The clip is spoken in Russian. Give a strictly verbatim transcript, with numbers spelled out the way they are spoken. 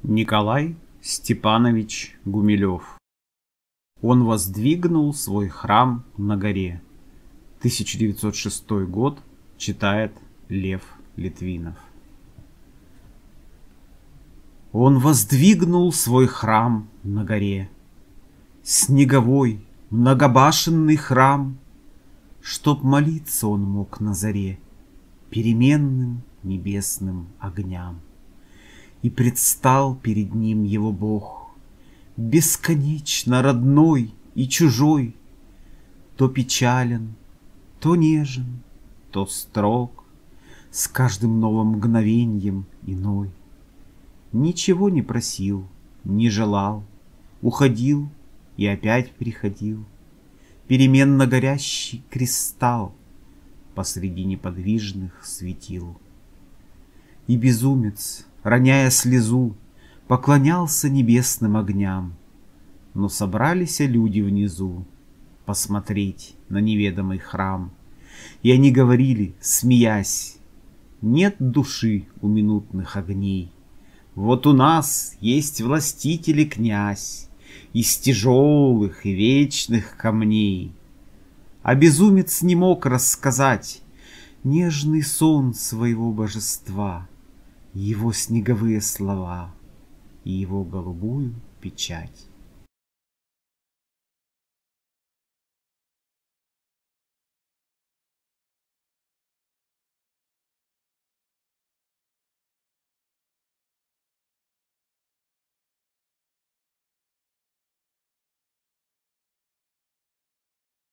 Николай Степанович Гумилев. Он воздвигнул свой храм на горе. тысяча девятьсот шестой год. Читает Лев Литвинов. Он воздвигнул свой храм на горе, снеговой, многобашенный храм, чтоб молиться он мог на заре переменным небесным огням. И предстал перед ним его Бог, бесконечно родной и чужой, то печален, то нежен, то строг, с каждым новым мгновеньем иной. Ничего не просил, не желал, уходил и опять приходил, переменно горящий кристалл посреди неподвижных светил. И безумец, роняя слезу, поклонялся небесным огням, но собрались люди внизу посмотреть на неведомый храм, и они говорили, смеясь: нет души у минутных огней. Вот у нас есть властитель и князь из тяжелых и вечных камней. А безумец не мог рассказать нежный сон своего божества, его снеговые слова и его голубую печать.